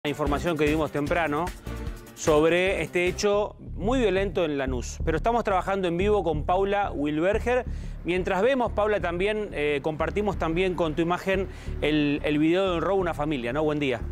La información que dimos temprano sobre este hecho muy violento en Lanús. Pero estamos trabajando en vivo con Paula Wilberger. Mientras vemos, Paula, también compartimos también con tu imagen el video de un robo a una familia, ¿no? Buen día.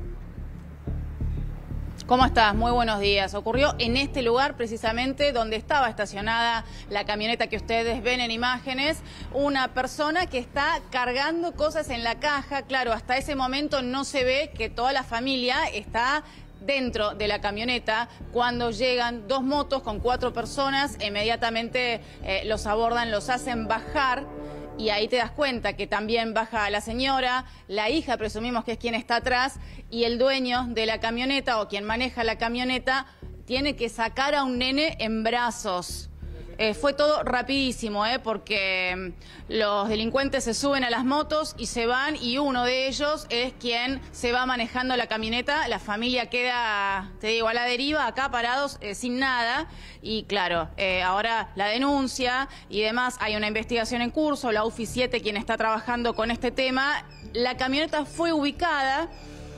¿Cómo estás? Muy buenos días. Ocurrió en este lugar precisamente donde estaba estacionada la camioneta que ustedes ven en imágenes. Una persona que está cargando cosas en la caja. Claro, hasta ese momento no se ve que toda la familia está dentro de la camioneta. Cuando llegan dos motos con 4 personas, inmediatamente los abordan, los hacen bajar. Y ahí te das cuenta que también baja la señora, la hija, presumimos que es quien está atrás, y el dueño de la camioneta o quien maneja la camioneta tiene que sacar a un nene en brazos. Fue todo rapidísimo, porque los delincuentes se suben a las motos y se van, y uno de ellos es quien se va manejando la camioneta. La familia queda, te digo, a la deriva, acá parados, sin nada. Y claro, ahora la denuncia y demás, hay una investigación en curso, la UFI 7 quien está trabajando con este tema. La camioneta fue ubicada.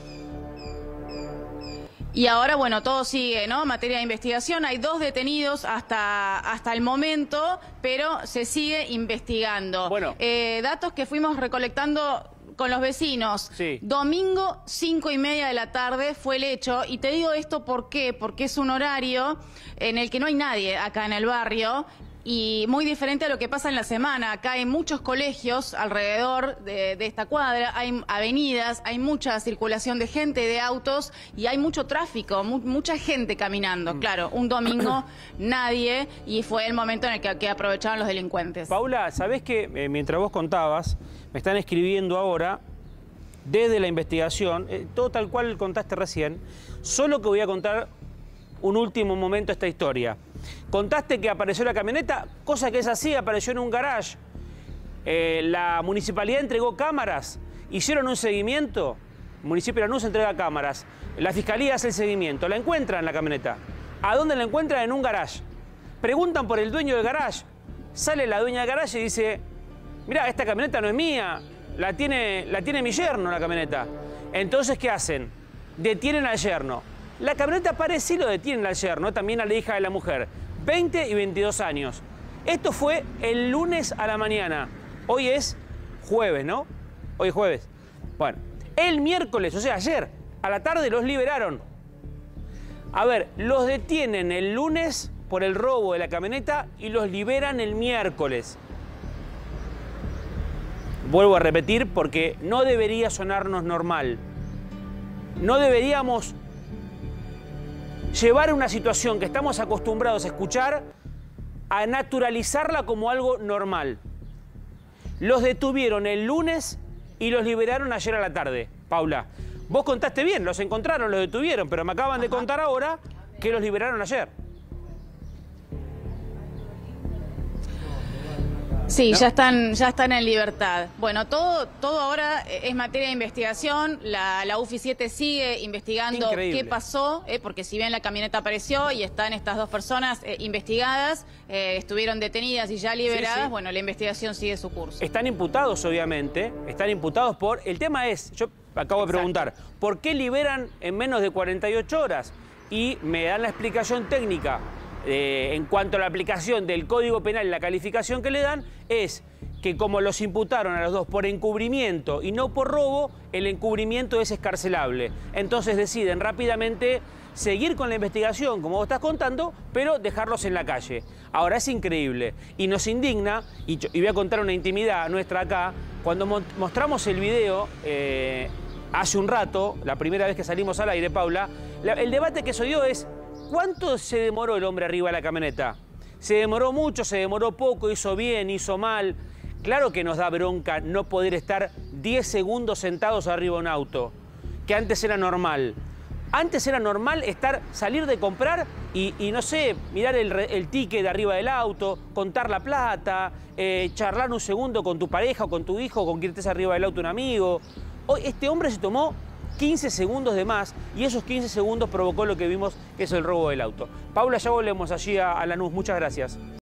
Y ahora, bueno, todo sigue, ¿no? En materia de investigación, hay 2 detenidos hasta el momento, pero se sigue investigando. Bueno. Datos que fuimos recolectando con los vecinos. Sí. Domingo, 5:30 de la tarde fue el hecho. Y te digo esto ¿por qué? Porque es un horario en el que no hay nadie acá en el barrio. Y muy diferente a lo que pasa en la semana. Acá hay muchos colegios alrededor de esta cuadra, hay avenidas, hay mucha circulación de gente, de autos, y hay mucho tráfico, mucha gente caminando. Claro, un domingo nadie, y fue el momento en el que aprovecharon los delincuentes. Paula, ¿sabés que mientras vos contabas, me están escribiendo ahora, desde la investigación, todo tal cual contaste recién, solo que voy a contar un último momento de esta historia. Contaste que apareció la camioneta, cosa que es así, apareció en un garage. La municipalidad entregó cámaras, hicieron un seguimiento. El municipio de Lanús entrega cámaras. La fiscalía hace el seguimiento. La encuentran la camioneta. ¿A dónde la encuentran? En un garage. Preguntan por el dueño del garage. Sale la dueña del garage y dice: mirá, esta camioneta no es mía, la tiene mi yerno la camioneta. Entonces, ¿qué hacen? Detienen al yerno. La camioneta parece lo detienen al yerno, también a la hija de la mujer, 20 y 22 años. Esto fue el lunes a la mañana. Hoy es jueves, ¿no? Hoy es jueves. Bueno, el miércoles, o sea, ayer, a la tarde los liberaron. A ver, los detienen el lunes por el robo de la camioneta y los liberan el miércoles. Vuelvo a repetir porque no debería sonarnos normal. No deberíamos llevar una situación que estamos acostumbrados a escuchar a naturalizarla como algo normal. Los detuvieron el lunes y los liberaron ayer a la tarde. Paula, vos contaste bien, los encontraron, los detuvieron, pero me acaban de contar ahora que los liberaron ayer. Sí, ¿no? ya están en libertad. Bueno, todo ahora es materia de investigación. La UFI 7 sigue investigando. Increíble. Qué pasó, porque si bien la camioneta apareció y están estas 2 personas investigadas, estuvieron detenidas y ya liberadas, sí, sí. Bueno, la investigación sigue su curso. Están imputados, obviamente, están imputados por... El tema es, yo acabo de preguntar, ¿por qué liberan en menos de 48 horas? Y me dan la explicación técnica. En cuanto a la aplicación del Código Penal y la calificación que le dan, es que como los imputaron a los 2 por encubrimiento y no por robo, el encubrimiento es excarcelable. Entonces deciden rápidamente seguir con la investigación, como vos estás contando, pero dejarlos en la calle. Ahora es increíble y nos indigna, y voy a contar una intimidad nuestra acá, cuando mostramos el video hace un rato, la primera vez que salimos al aire, Paula, el debate que se dio es: ¿cuánto se demoró el hombre arriba de la camioneta? ¿Se demoró mucho, se demoró poco, hizo bien, hizo mal? Claro que nos da bronca no poder estar 10 segundos sentados arriba de un auto, que antes era normal. Antes era normal salir de comprar y no sé, mirar el ticket de arriba del auto, contar la plata, charlar un segundo con tu pareja o con tu hijo, con quien estés arriba del auto, un amigo. Hoy este hombre se tomó 15 segundos de más y esos 15 segundos provocó lo que vimos, que es el robo del auto. Paula, ya volvemos allí a Lanús. Muchas gracias.